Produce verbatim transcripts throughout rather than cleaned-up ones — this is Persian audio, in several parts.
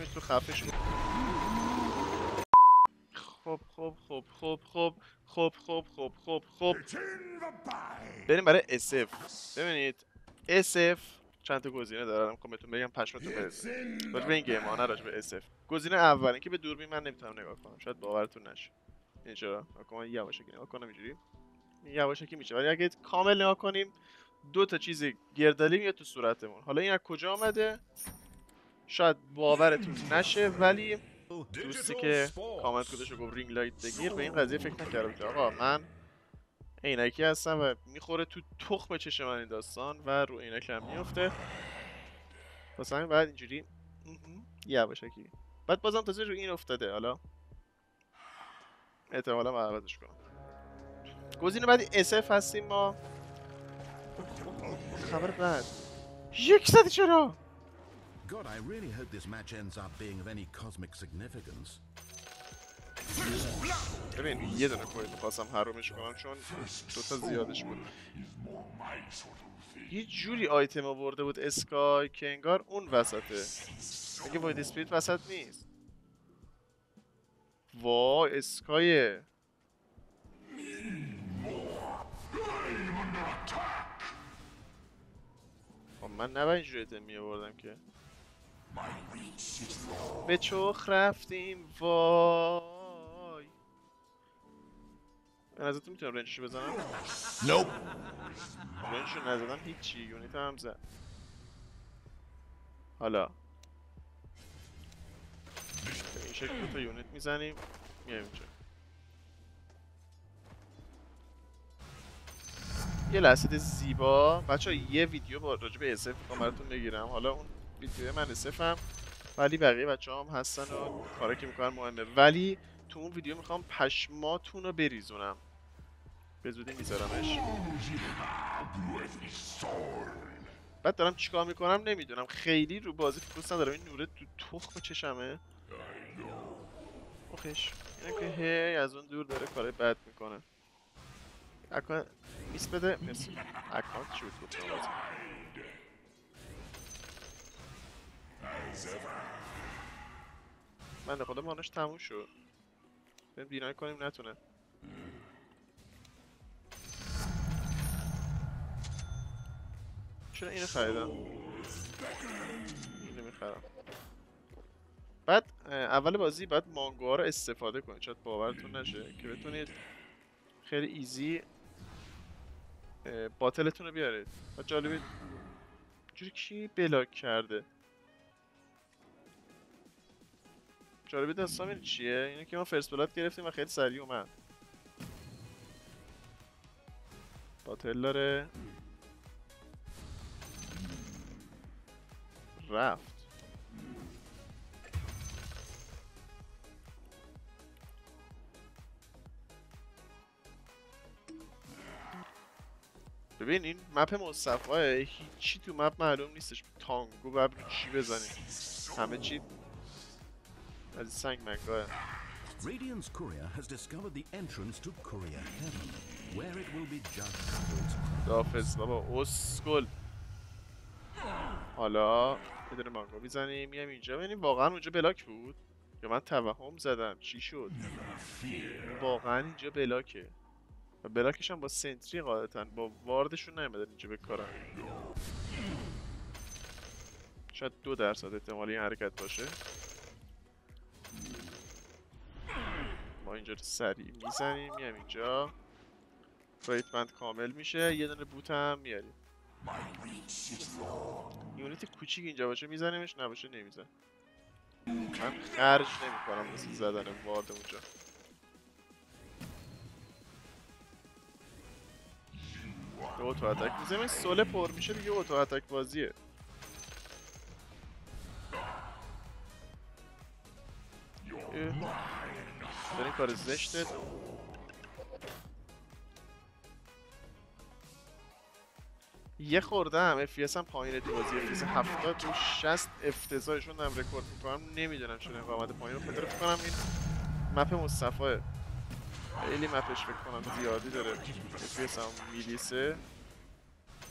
تو خفش کن. خب خب خب خب خب خب خب خب خب خب بریم برای اس اف. ببینید اس اف چند تا گزینه دارم، میخوام بهتون بگم پشمتون برسه. راجع به این گیم ها، نه راجع به اس اف. گزینه اول اینکه به دوربین من نمیتونم نگاه کنم، شاید باورتون نشه. این چرا؟ من یواشکی نگاه کنم اینجوری یواشکی میشه، ولی اگه کامل نگاه کنیم دو تا چیز گردالی میاد تو صورتمون. حالا این از کجا آمده؟ شاید باورتون نشه، ولی دوستی که کامنت گذاشت و گفت رینگ لایت بگیر به این قضیه فکر نکرده بود. آقا من عینکی هستم و میخوره تو تخم چشم من این داستان و رو عینک هم میفته، واسه همین بعد اینجوری یواشکی. بعد بازم تازه رو این افتاده، حالا احتمالا باید عوضش کنم. گزینه بعدی اس اف هستیم ما. خبر بعد یک صدی چرا؟ God, I really hope this match ends up being of any cosmic significance. ببین یه دونه کویت می‌خواستم حرومش کنم چون دوتا زیادش بود. یه جوری آیتم آورده بود اسکای که انگار اون وسطه. اگه واید اسپریت وسط نیست. وای اسکایه. خب من نباید اینجوری آیتم می آوردم که. به چخ رفتیم وای. به نظرتون میتونم رنجشو بزنم؟ Nope. رنجشو نزدم هیچی، یونیت هم زد. حالا به این شکل دوتا یونیت میزنیم میایم اینجا. یه لحظه زیبا بچه ها، یه ویدیو با راجع به اس اف میخوام براتون بگیرم. حالا اون ویدیو من اس اف هم ولی بقیه بچه هم هستن و کارا که میکنن مهمه، ولی تو اون ویدیو میخوام پشماتون رو بریزونم. به زودی میذارمش. بعد دارم چیکار میکنم نمیدونم، خیلی رو بازی فوکوس ندارم. این نوره تو تخم چشمه. اوخش اینه که هی از اون دور داره کارهای بد میکنه. اکانت میس بده. مرسی. اکانت چی بود گفتم بازی. من خدا مانش تموم شد. بریم دینای کنیم نتونه. چرا اینو خریدم؟ اینو میخرم. بعد اول بازی بعد مانگوها رو استفاده کنید، شاید باورتون نشه، که بتونید خیلی ایزی باتلتون رو بیارید. و جالبه جوری کی بلاک کرده. جالبه داستان این چیه؟ اینه که ما فرست بلاد گرفتیم و خیلی سریع اومد. باتل داره رفت. ببین این مپ مصطفیه، هیچی تو مپ معلوم نیستش. تانگو باید رو چی بزنیم، همه چی از سنگ منگاه. Radiance Courier has discovered the entrance to Courier Heaven, where it will be judged couples. دافز بابا اسکل. حالا یه دونه مانگو میزنیم میام اینجا. ببینیم واقعا اونجا بلاک بود یا من توهم زدم چی شد. واقعا اینجا بلاکه و بلاکش هم با سنتری قاعدتا، با واردشون نیومدن اینجا بکارن. شاید دو درصد احتمالی این حرکت باشه. ما اینجا رو سریع میزنیم میام اینجا. فریتمند کامل میشه. یه دونه بوت هم میاریم. یونیت کوچیک اینجا باشه میزنیمش، نباشه نمیزن. من خرج نمیکنم مثل زدن وارد اونجا. به اوتو اتک میزنیم. سوله پر میشه دیگه، اوتو اتک بازیه. دارین کار زشته. یه خورده هم اف پی اس هم پایینه تو بازی. اف پی اس هفتاد و شصت افتضاحشون دارم رکورد میکنم. نمیدونم چرا این قامت پایین رو خاطر فکر کنم این مپ مصطفیه. خیلی مپش فکر کنم زیادی داره. اف پی اس هم میلیسه.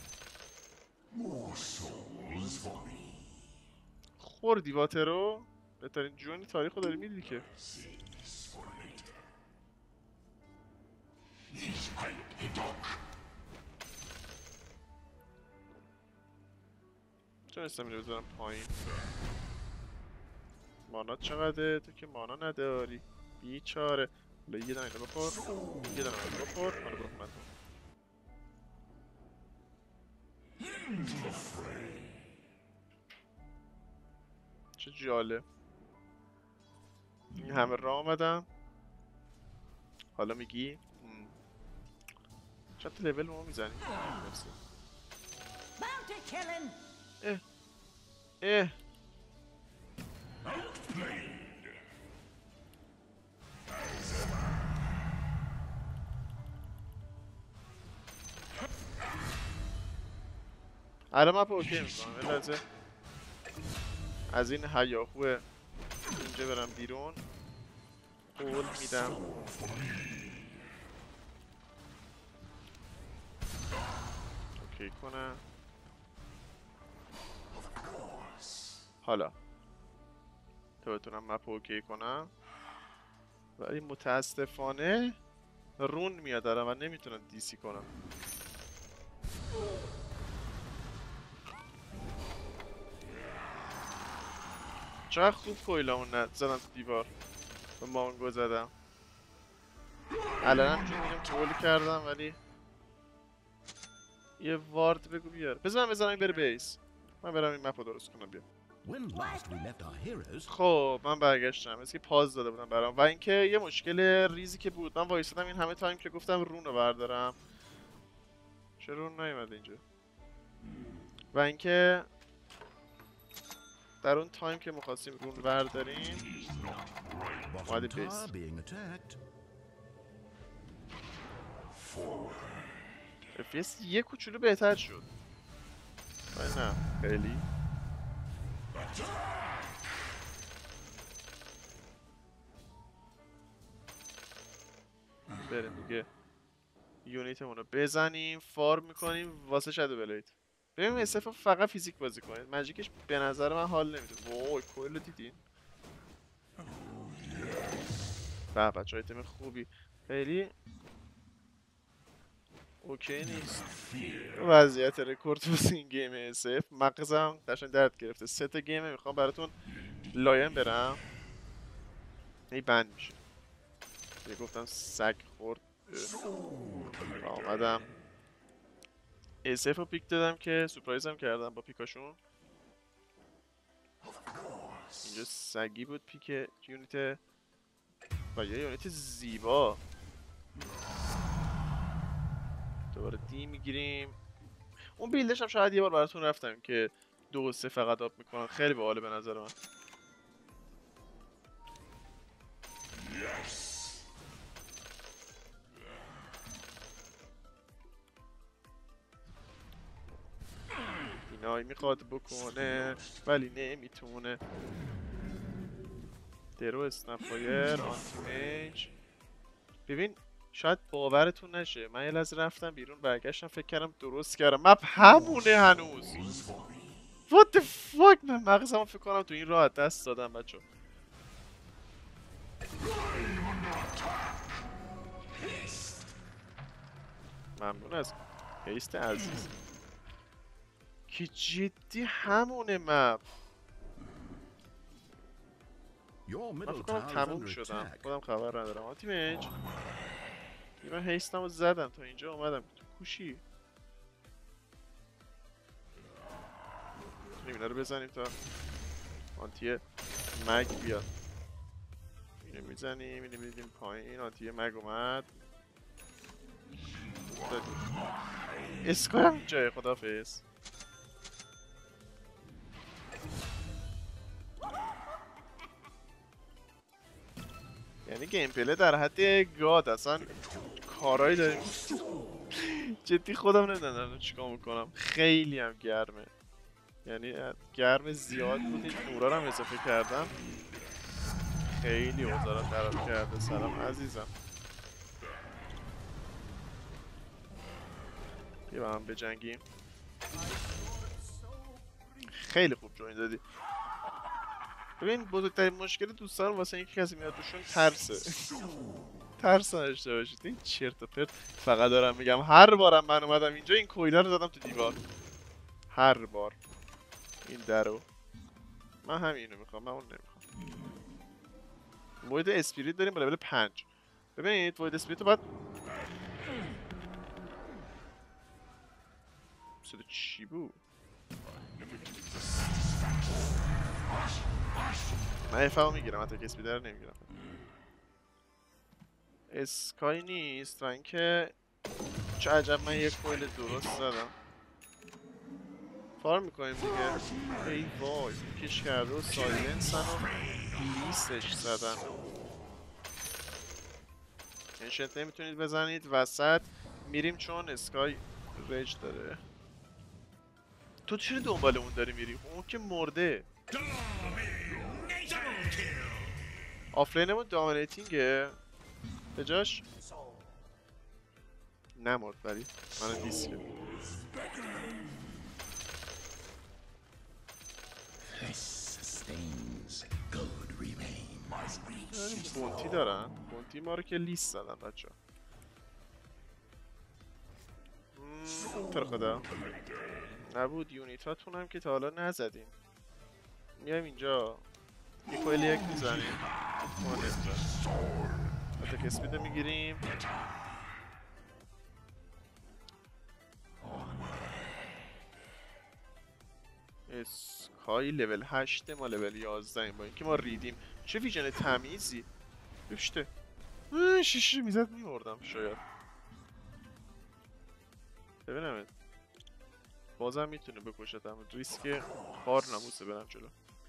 خوردی واتر رو؟ بهترین جون تاریخ رو داری میدی که. تونستم اینو بذارم پایین. مانا چقدره؟ تو که مانا نداری بیچاره. حالا یه دونه اینو بخور، یه دونه اینو بخور. حالا برو من چه جالب. این همه راه آمدم حالا میگی چند تا لول ما میزنی؟ اه اه الان من اوکی میکنم. یه لحظه از این هیاهو اینجا برم بیرون. قول میدم اوکی کنم. حالا تا بتونم مپ اوکی کنم، ولی متاسفانه رون میاد دارم و نمیتونم دیسی کنم. چقدر خوب کویلامون ند زدم تو دیوار و مانگو زدم. الان هم چون میگم کول کردم ولی یه وارد بگو بیار. بذار من بذارم این بره بیس. من برم این مپ رو درست کنم بیام. خب من برگشتم. مثل که پاز داده بودم برام. و اینکه یه مشکل ریزی که بود، من وایسادم این همه تایم که گفتم رون رو بردارم، چرا رون نیومد اینجا؟ و اینکه در اون تایم که می‌خواستیم رون برداریم اومدیم بیس. اف پی اس یه کوچولو بهتر شد ولی نه خیلی. بریم دیگه یونیتمون رو بزنیم. فارم میکنیم واسه شادو بلید. ببینیم اسف فقط فیزیک بازی کنید. ماجیکش به نظر من حال نمیده. وای کویل رو دیدین؟ به بچه های تیم خوبی. خیلی اوکی نیست وضعیت رکورد واسه این گیم اسف. مغزم قشنگ درد گرفته. سه تا گیمه میخوام براتون لاین برم هی بند میشه. یه گفتم سگ خورد. آمدم اسف رو پیک دادم که سورپرایزم کردم با پیکاشون. اینجا سگی بود پیک یونیت و یه یونیت زیبا. دوباره دی میگیریم. اون بیلدش هم شاید یه بار براتون رفتم که دو و سه فقط آب میکنن. خیلی باحاله به نظر من. اینایی میخواد بکنه ولی نمیتونه. درو اسنپایر آنتی میج. ببین شاید باورتون نشه من یه لحظه رفتم بیرون برگشتم فکر کردم درست کردم. مپ همونه هنوز. What the fuck. من مغزمو فکر کنم تو این راه دست دادم بچه. ممنون از هیست عزیز که جدی همونه مپ. من فکر کنم تموم شدم خودم خبر ندارم. آنتی میج من هیستم رو زدم تا اینجا اومدم تو کوشی. اینا رو بزنیم تا آنتی مگ بیاد. اینو میزنیم اینو میدیم پایین. آنتی مگ اومد. اسکای هم جای خدافظ. یعنی گیم پلی در حد گاد اصلا کارهایی داریم. جدی خودم نمیدونم چیکار میکنم. خیلی هم گرمه. یعنی گرم زیاد بود. این نورا رو هم اضافه کردم. خیلی اوضاع خراب کرده. سلام عزیزم. بیا با هم بجنگیم. خیلی خوب جوین دادی. ببین بزرگترین مشکل دوستان واسه اینکه کسی میاد توشون ترسه. ترس نداشته باشید. این چرت و پرت فقط دارم میگم. هر بارم من اومدم اینجا این کویله رو زدم تو دیوار. هر بار این درو. من همینو میخوام، من اون نمیخوام. وید اسپریت داریم با لول پنج. ببینید وید اسپریت رو باید صدا چی بود؟ من افمو میگیرم، حتی که اسپریت رو نمیگیرم. اسکای نیست و اینکه چه عجب من یک کویل درست زدم. فارم میکنیم دیگه. ای وای کش کرده و سایلنسن و لیسش زدن. انشنت نمیتونید بزنید وسط میریم چون اسکای رج داره. تو چرا دنبال اون داری میری؟ اون که مرده. آفلینمون دامینیتینگه به جاش نمرد ولی منو دیسکه. بونتی دارن. بونتی ما رو که لیست زدن بچه ها. تو خدا نبود یونیت هاتون هم که تا حالا نزدیم. میایم اینجا یه کویل یک میزنیم. ما نمیزنیم. اتک اسپید میگیریم. اسکای لول هشت ما لول یازده با اینکه ما ریدیم. چه ویژن تمیزی بشته. شیشی میزد میمردم شاید. ببینم بازم میتونه بکشتم. ریسک خار نموسه برم جلو.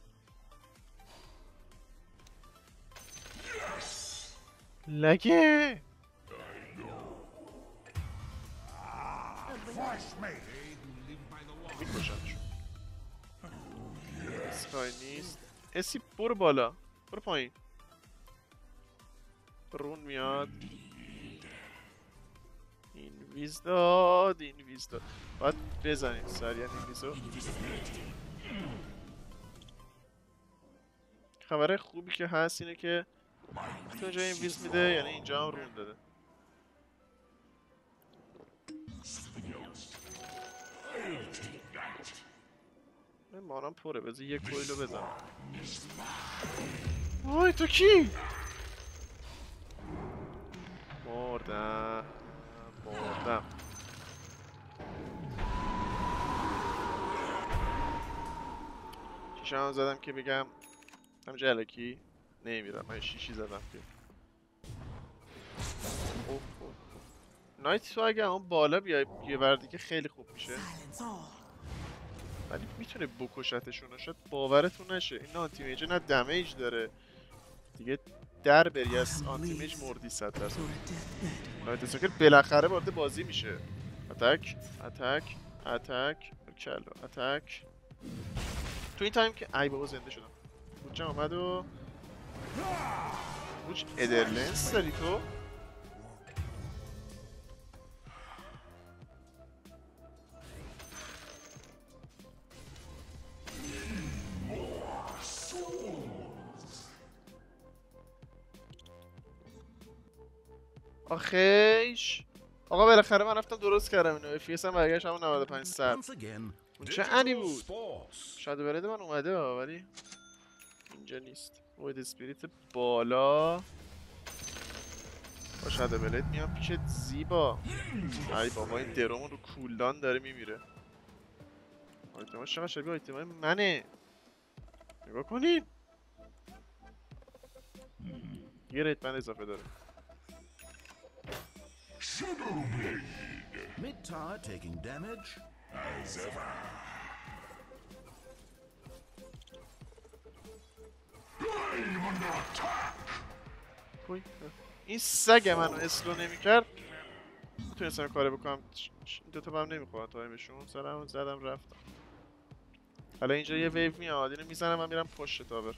لگه میکشمشون. اسکای نیست. اسی برو بالا برو پایین. رون میاد. این ویز داد این ویز داد. باید بزنیم سریع این ویزو. خبره خوبی که هست اینه که تو اینجا این ویز میده یعنی اینجا هم رون داده. من مانم پره بذار یک کویلو بزن. وای تو کی؟ مردم مردم. شیشه هم زدم که بگم همجه الکی نمیرم. من شیشی زدم که اوه اوه. نایت تو اگه اون بالا بیای یه بر دیگه خیلی خوب میشه ولی میتونه بکشتشون. شاید باورتون نشه این آنتی میجه نه دمیج داره دیگه. در بری از آنتی میج مردی صد درصد. نایت ساکر بالاخره وارد بازی میشه. اتک اتک اتک کلو اتک. تو این تایم که ای بابا زنده شدم. بوچه آمد و بوچ ادرلنس داری تو؟ آخیش آقا بالاخره من رفتم درست کردم اینو. اف پی اس هم برگشت همون نود و پنج صد. اون چه انی بود؟ شادو برد من اومده ولی اینجا نیست. وید اسپریت بالا با شادو بلد میام پیشت زیبا. ای بابا این درومون رو کولدان داره میمیره. آیتماش چقدر شبیه آیتمای منه. نگاه کنین یه ریت بند اضافه داره. Mid tower taking damage. As ever. I'm under attack. این سگ منو اسلو نمیکرد میتونستم کاری بکنم. این دوتا بهم نمیخواد تایمشون. سرم زدم رفتم. حالا اینجا یه ویو میاد اینو میزنم من میرم پشت تاور.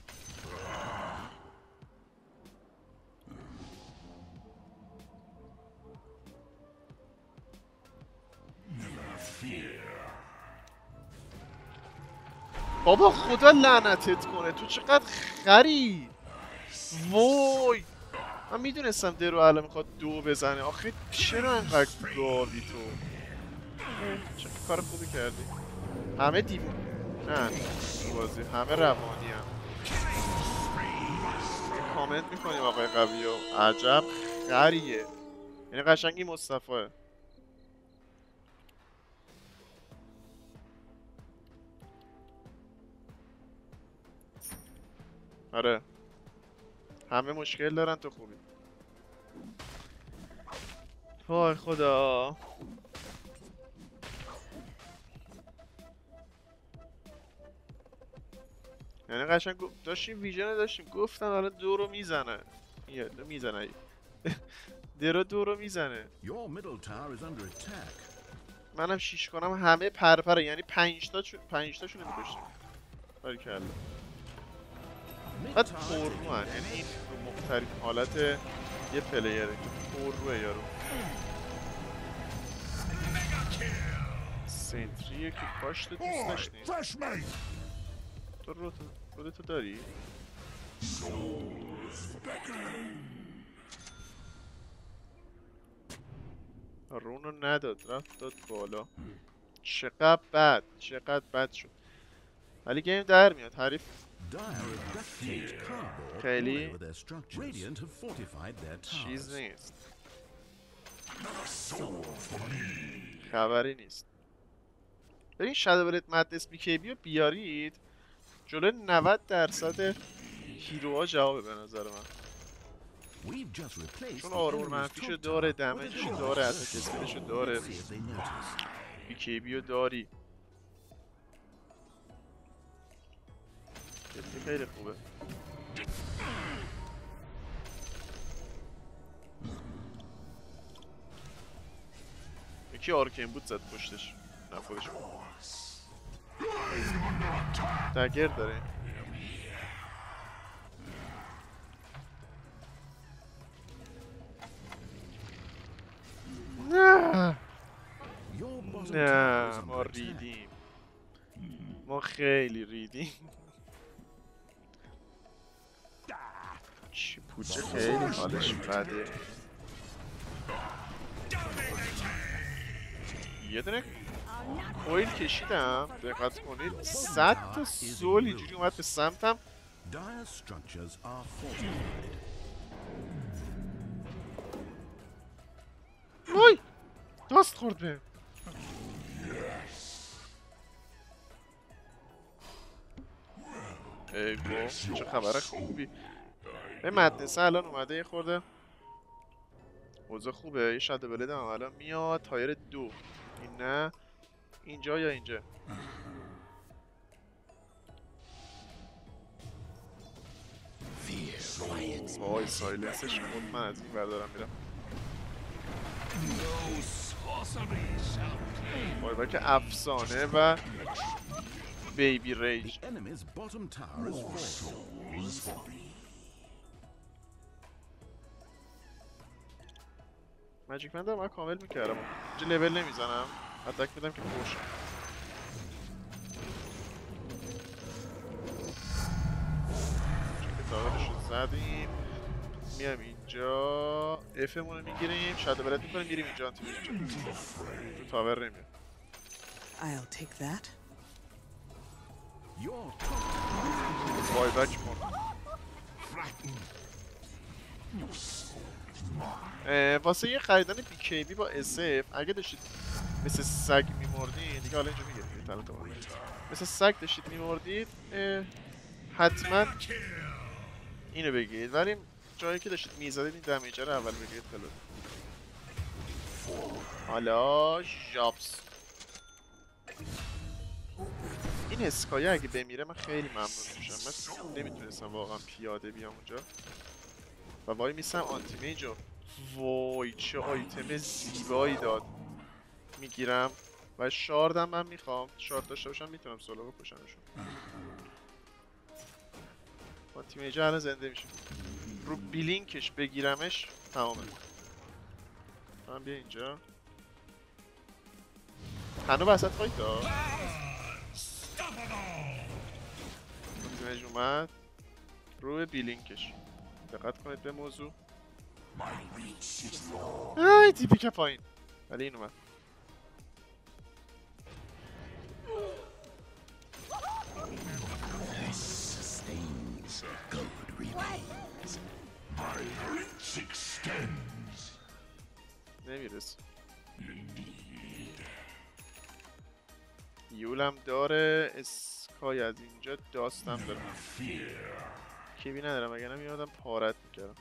بابا خدا لعنتت کنه، تو چقدر خری. وای من میدونستم درو الان میخواد دو بزنه. آخه چرا انقدر گاوی تو؟ چه کار خوبی کردی. همه دیو نه تو بازی همه روانی هم. کامنت میکنیم آقای قوی و عجب خریه. یعنی قشنگی مصطفیه. آره همه مشکل دارن تو خوبی. وای خدا. یعنی قشنگ داشتیم ویژن داشتیم گفتن حالا دو رو میزنه. یه دو میزنه درو دو رو میزنه. منم شیش کنم همه پرپره. یعنی پنج تا چون پنج تاشون رو می‌کشتیم. باریکلا. بعد پررو هن. یعنی این رو مختلف حالت یه پلیره که پرروه یارو. سنتریه که کاشت دوست داشتیم. تو رو تو تو داری؟ رونو نداد رفت داد بالا. چقدر بد چقدر بد شد. ولی گیم در میاد. حریف خیلی چیز نیست. خبری نیست. برین شادو بلد مدنس بی کی بی رو بیارید جلوی نود درصد هیروها جوابه به نظر من. چون آرمور منفیشو داره، دمیجشو داره، اتک اسپیدشو داره، بی کی بی رو داری. خیلی خوبه. یکی آرکین بود زد پشتش. نه خودش دگر داره. نه نه ما ریدیم. ما خیلی ریدیم. چی پوچه خیلی حالش بده. یه دونه کویل کشیدم دقت کنید صد تا سول اینجوری اومد به سمتم. وای داست خورد به ای گو چه خبر خوبی. به مدنسه الان اومده یه خورده اوضاع خوبه. یه شادو بلد هم الان میاد. تایر دو این نه اینجا یا اینجا. وای سایلنسش خود من از این بردارم میرم. وای وای که افسانه و بیبی ریج. ماجیک من دارم من کامل میکردم. اینجا لول نمیزنم اتک میدم که خوش. چون که تاورش رو زدیم میام اینجا افمون رو میگیریم شادو بلد میکنیم میریم اینجا انتی اینجا تو تاور نمیاد. وای بک مرد. واسه یه خریدن بی کی بی با اس اف اگه داشتید مثل سگ میمردید دیگه حالا اینجا میگیرید تلنت رو مثل سگ داشتید میمردید حتما اینو بگیرید. ولی جایی که داشتید میزدید این دمیجه رو اول بگیرید خیلی. حالا جابس این اسکایه اگه بمیره من خیلی ممنون میشم. من نمیتونستم واقعا پیاده بیام اونجا و وای میسم آنتی میجو. وای چه آیتم زیبایی داد. میگیرم و شاردم من میخوام. شارد داشته باشم میتونم سولو بکشمشون. آنتی میجو الان زنده میشه. رو بیلینکش بگیرمش تمامه. من بیا اینجا هنو وسط فایت ها. دمیج اومد روی بیلینکش. دقت کنید به موضوع. آی تیپی که پایین. ولی این اومد. نمیرسه. یولم داره، اسکای از اینجا داستم داره. کیبی ندارم اگر نمیادم پارت میکردم.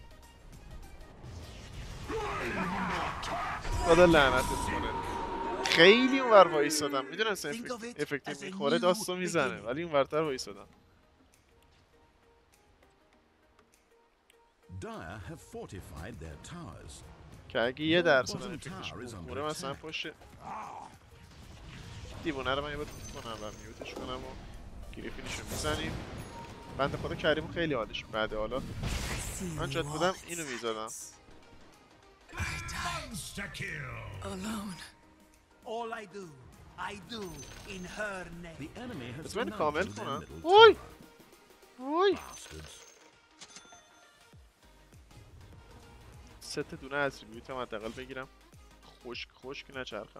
خدا لعنتت کنه. خیلی اونور وایسادم. میدونم سه افکتیو میخوره داستو میزنه ولی اون ورتر وایسادم. Dire have fortified their towers. که اگه یه درصد افکتش بخوره مثلا پشت دیوونه رو من یه بار کنم و میوتش کنم و گریفینشو میزنیم. بنده خدا کریمو خیلی حالش بده. حالا من جات بودم اینو میزدم. بس من کامل کنم. اوی اوی سه تا دونه اتریبیوت هم حداقل بگیرم. خشک خشک نچرخم.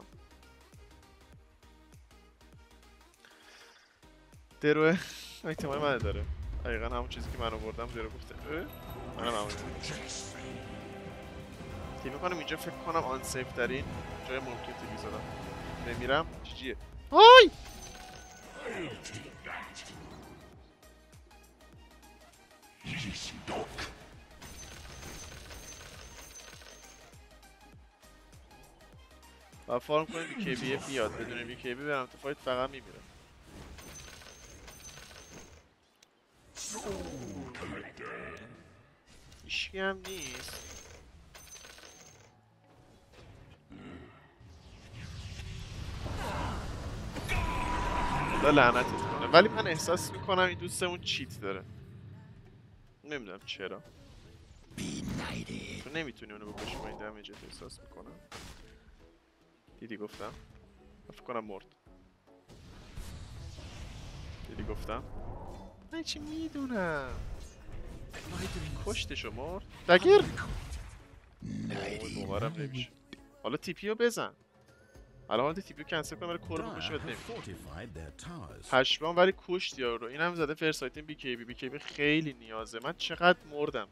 درو احتمال من داره. دقیقا همون چیزی که من آوردم درو گفته. منم همون تیم میکنم اینجا فکر کنم آن سیف ترین جای ممکن تیمی زدم. نمیرم چیجیه. آی و فارم کنیم بی کی بی بیاد. بدون بی کی بی برم تو فایت فقط میمیرم. هیچکی هم نیست. خدا لعنتت کنه. ولی من احساس میکنم این دوستمون چیت داره. نمیدونم چرا. تو نمیتونی اونو بکشی با این دمیجت احساس میکنم. دیدی گفتم؟ فکر کنم مرد. دیدی گفتم؟ من چی میدونم؟ کشتشو مرد؟ دگر؟ باورم نمیشه. حالا تیپیو بزن. حالا حالا تیپیو کنسل کنم ولی کور بکشه بهت نمیشه. پشمان ولی کشت یارو. این هم زده فرسایتین بی کی بی. بی کی بی خیلی نیازه. من چقدر مردم.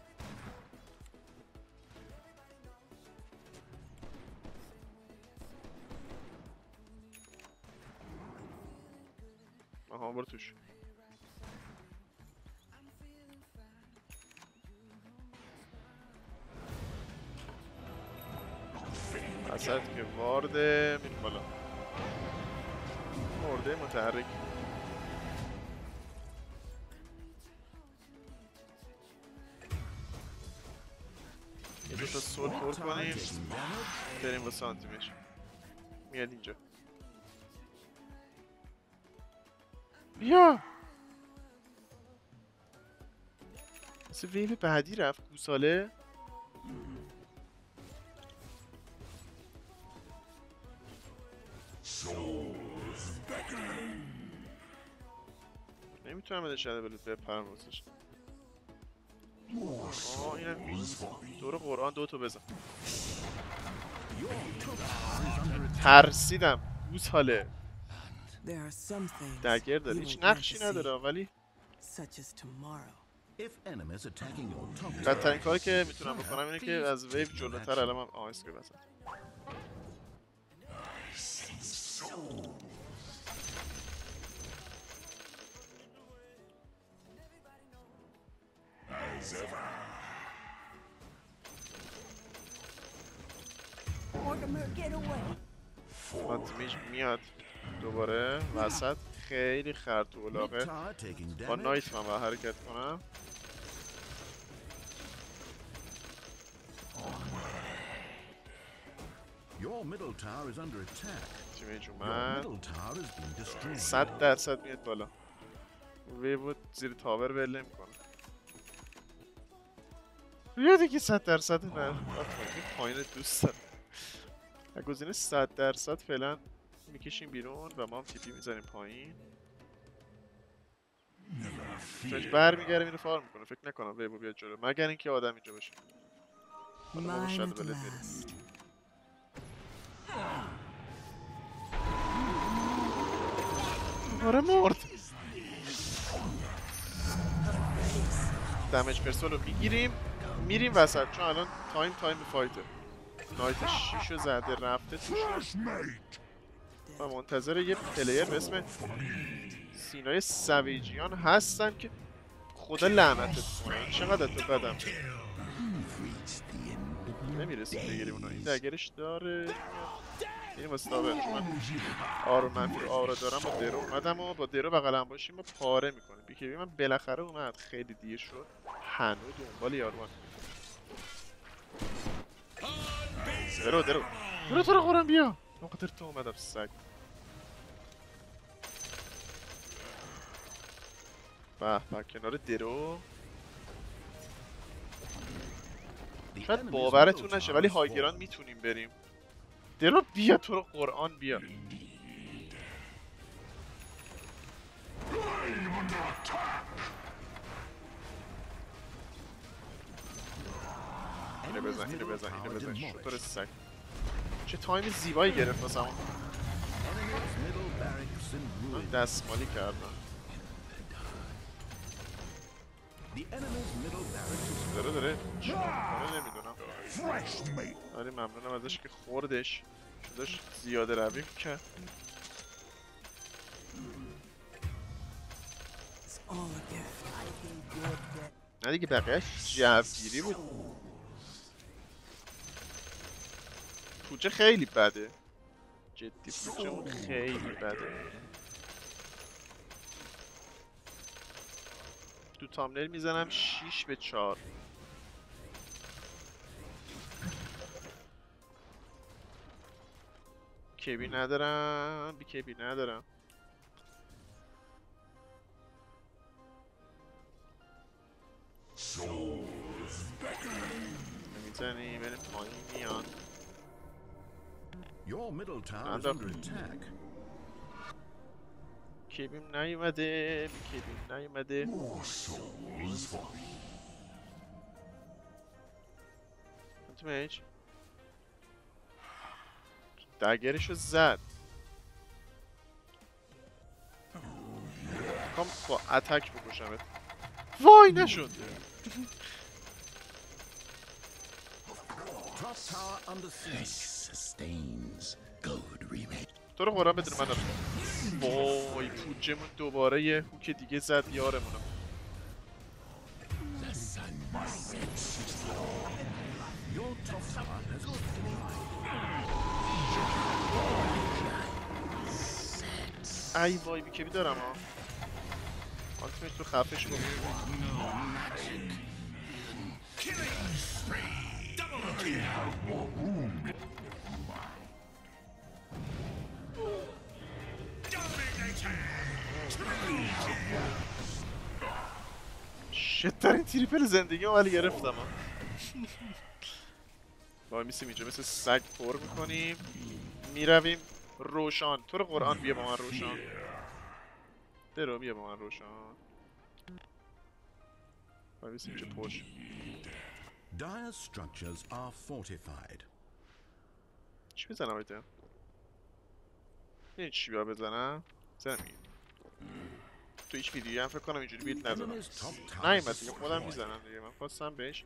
آها برو توش. وسط که وارده میریم بالا. مرده متحرک. یه دوتا سول پر کنیم بریم با سانتیمش. میاد اینجا. بیا مثل ویو بعدی رفت گوساله. نمیتونم بده شده بلوت بپرم واسش. آه اینم دور قرآن دوتو بزن. ترسیدم گوساله. دگر داره هیچ نقشی نداره ولی بدترین کاری که میتونم بکنم اینه که از ویو جلوتر الان هم آه اسکیل بزن. فانتیمیش میاد دوباره وسط. خیلی خرد و الاغه. با نایت من باید حرکت کنم. تیمیج اومد. صد درصد میاد بالا. وی بود زیر تاور بله میکنه. بیا دیگه صد درصد نه. پایین دوست دارم. گزینه صد درصد فعلا میکشیم بیرون و ما هم تیپی میزنیم پایین. استرنج برمیگره میره فارم میکنه. فکر نکنم ویبو بیاد جلو مگر اینکه آدم اینجا باشه. حالا ما با شادو بلد میریم. آره مرد. دمیج پرسول رو میگیریم میریم وسط چون الان تایم تایم فایته. نایت شیشو زده رفته توشون و منتظر یه پلیر به اسم سینای سویجیان هستن که خدا لعنتت کنه. چقدر تو بدم نمیرسیم بگیریم اونا. این دگرش داره این واسه داور چون من آرو منفی آرو دارم با درو اومدم و با درو بغل هم باشیم و پاره میکنیم. بیکیبی من بالاخره اومد خیلی دیر شد هنو دنبال یارو من درو درو درو تو رو خورم بیا مقدر تو اومدم سگ. به به کنار درو شاید باورتون نشه ولی هایگران میتونیم بریم. درو بیا تو رو قرآن بیا. اینو بزن اینو بزن اینو بزن شطور سگ. چه تایم زیبایی گرفت واسمون. من دستمالی کردم. داره داره چونه نمیدونم ولی ممنونم ازش که خوردش چون داشت زیاده روی کرد. نه دیگه بقیهش جوگیری بود. پوچه خیلی بده جدی پوچه خیلی بده. تو تامنیل میزنم شیش به چهار. کیبی ندارم بی کیبی ندارم. نمیزنی بریم پایین میان. کیبیم نیومده بی کیبیم نیومده. انتمیج دگرشو زد. میخوام با اتک بکشمت. وای نشد. تو رو قرآن بدون من دارم. وای پوچمون دوباره یه هوک دیگه زد یارمونو. ای وای بی کبی دارم ها. آنتیمیش تو خفش کن. شت ترین تریپل زندگی ولی گرفتم ها. وای میسیم اینجا مثل سگ پر میکنیم میرویم. روشان تو رو قرآن بیا با من روشان. درو بیا با من روشان. وای میسیم اینجا پرش. Dire structures are fortified. چی بزنم ایتن؟ این چی بیا بزنم؟ زنم این تو هیچ ویدیویی هم فکر کنم اینجوری بیت نزنم. نایمد دیگه خودم میزنم دیگه. من خواستم بهش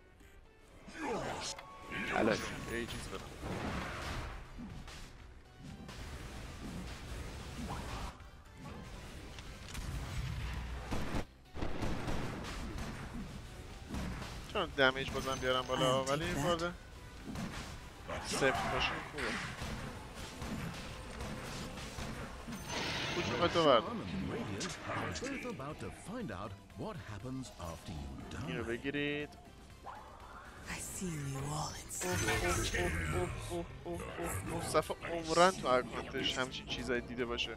الان یه چیز بدم. چون دمیج بازم بیارم بالا ولی این بارده سفت باشه خوبه. کچون خواهد تو برد این رو بگیرید. مصطفی عمرن تو اکانتش همچین چیزایی دیده باشه.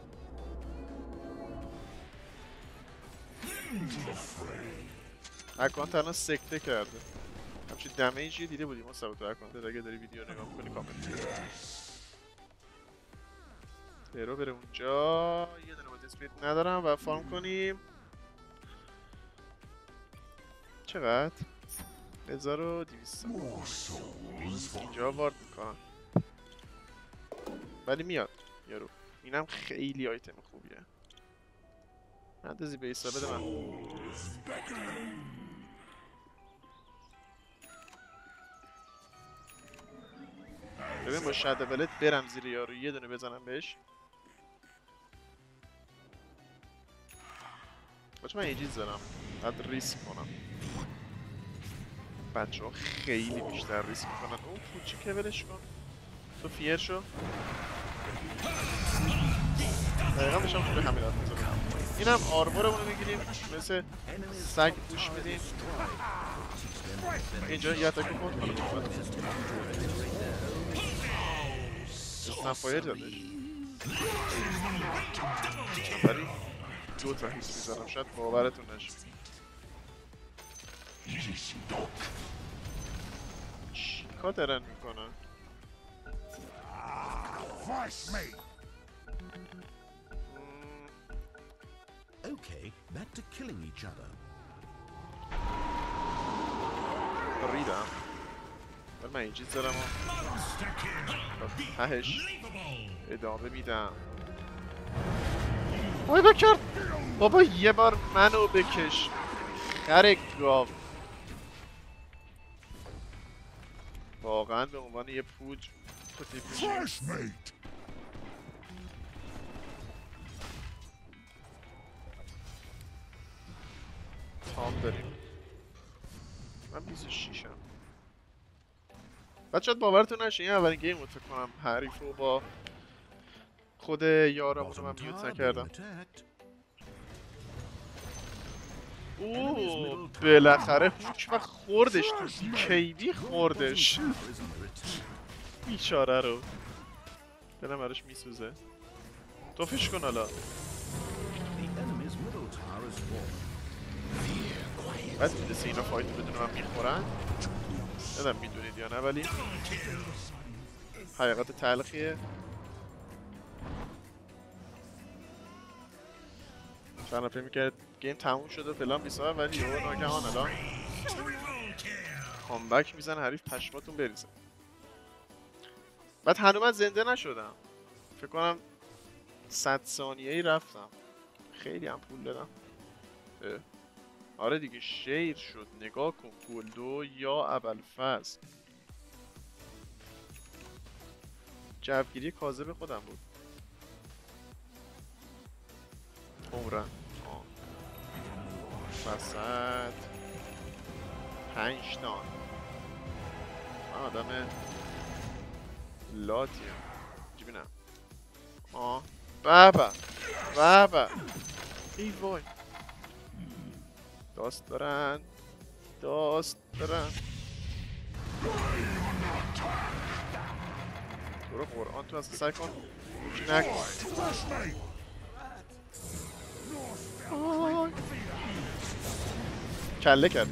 اکانت الان سکته کرده. همچین دمیجی دیده بودیم مصطفی تو اکانت. اگه داری ویدیو نگاه میکنی کامنت برو بره اونجا. یه دونه با دیسپلیت ندارم و فارم کنیم. چقدر؟ هزار و دویست. اینجا وارد میکنم ولی میاد یارو. اینم خیلی آیتم خوبیه. اندازی بیسا بده من. ببین با شده ولت برم زیر یارو یه دونه بزنم بهش. بچه من یه چیز دارم باید ریسک کنم. بچه ها خیلی بیشتر ریسک میکنن. اون پوچی که ولش کن. تو فیر شو. دقیقا بشم توی همین حد میزنم. این هم آرمورمونو میگیریم مثل سگ پوش میدیم. اینجا یه اتاک کن کنم اسنفایر زدش ولی دو تا هیس میزنم شاید باورتون نشه. چیکار دارن میکنن؟ Okay, back to killing each other. ریدم ولی من این چیز دارم تهش ادامه میدم. وای بکر بابا یه بار منو بکش خر گاو. واقعا به عنوان یه پوج کتی پوشی. تام داریم. من بیست و شش ام. بعد شاید باورتون نشه این اولین گیم رو فکر کنم حریف رو با خود یارمون رو من میوت نکردم. اوه بالاخره هوچ و خوردش تو کیبی خوردش بیچاره رو. دلم براش میسوزه. توفش کن حالا. بعد میدسه اینا فایت بدون من میخورن. ندم میدونید یا نه ولی حقیقت تلخیه. چند نفر میکرد گیم تموم شده و فلان بیسا ولی یه ناگهان الان کامبک میزن حریف پشماتون بریزه. بعد هنوز من زنده نشدم. فکر کنم صد ثانیه ای رفتم. خیلی هم پول دادم. آره دیگه شیر شد. نگاه کن گلدو یا ابوالفضل. جوگیری کاذب خودم بود. عمرن وسط پنج تا. من آدم لاتیم. چی بینم آه بابا بابا ای وای داست دارن داست دارن. تو رو قرآن تو اصلا سعی کن چی نکن. کله کرد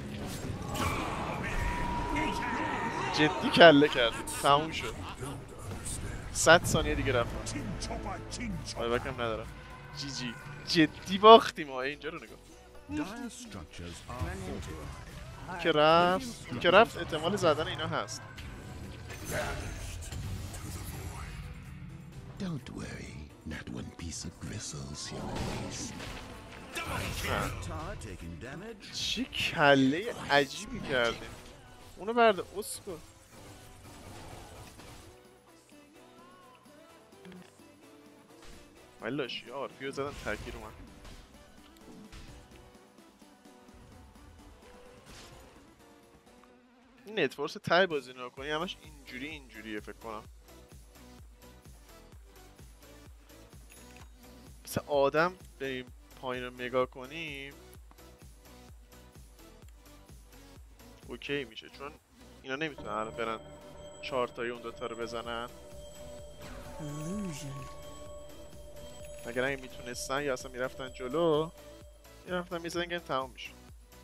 جدی کله کرد. تموم شد. صد ثانیه دیگه رفت. آره بکم ندارم. جی جی جدی باختیم ها. اینجا رو نگاه که رفت که رفت احتمال زدن اینا هست. Don't worry, not one piece of gristles your waist. چه کله عجیبی کردیم. اونو برده اسکو. ولاش یار پیو زدن تغییر اومد. این نتفورس تای بازی نکنی همش اینجوری اینجوریه فکر کنم. مثل آدم بریم پایین رو نگاه کنیم اوکی میشه چون اینا نمیتونن برن چهار تایی اون دوتا رو بزنن. اگر اگه میتونستن یا اصلا میرفتن جلو میرفتن میزدن گیم تمام میشه.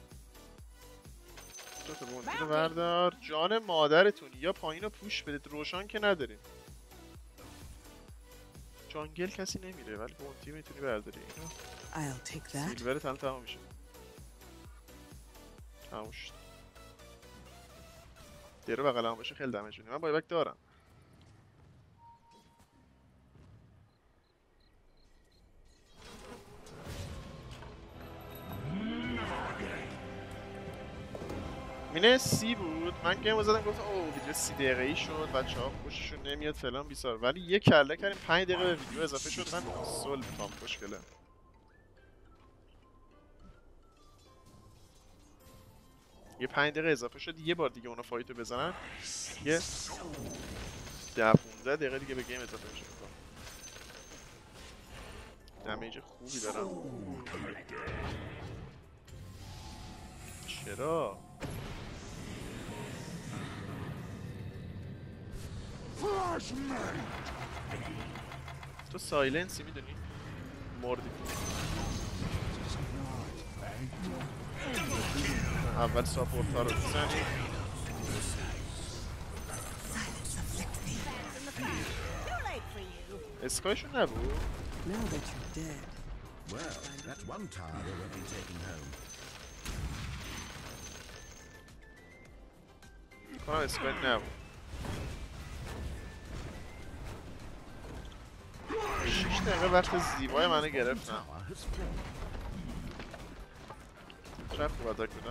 دوتا بونتی رو بردار. جان مادرتون یا پایین رو پوش بدید. روشان که نداریم. جانگل کسی نمیره ولی بونتی میتونی برداری. اینو سیلورت هم تمام میشه. تموم شد. دیره بغلم باشه خیلی دمج میدیم. من بایبک دارم. مینه سی بود. من گیم زدم گفتم اوه ویدیو سی دقیقه ای شد بچه ها خوششون نمیاد فلان بیسار، ولی یه کله کردیم پنج دقیقه به ویدیو اضافه شد. من سول میخوام خوشگله. یه پنج دقیقه اضافه شد، یه بار دیگه اونا فایتو بزنن یه ده پونزده دقیقه دیگه به گیم اضافه میشه. دمیج خوبی دارم. چرا؟ تو سایلنسی میدونی؟ مردی. اول ساپورت ها رو بزنی. اسکایشون نبود؟ Well, that's one tower they won't be taking home. کنم اسکای نبود. شش دقیقه وقت زیبای منو گرفتم. چند خوب اتاک بودم.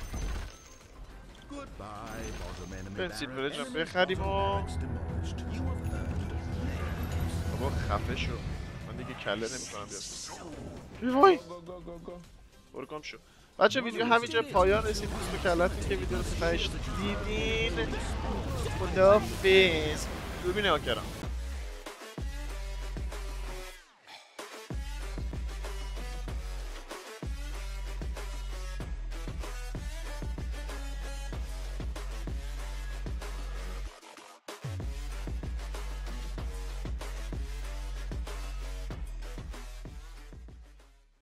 بریم سیلفرج هم بخریم و بابا خفه شو. من دیگه کله نمیکنم بیاد. وای برو گم شو. بچه ویدیو همینجا پایان رسید. دوست به کلتون که ویدیو رو تهش دیدین. خداحافظ. دوربین نگاه کردم.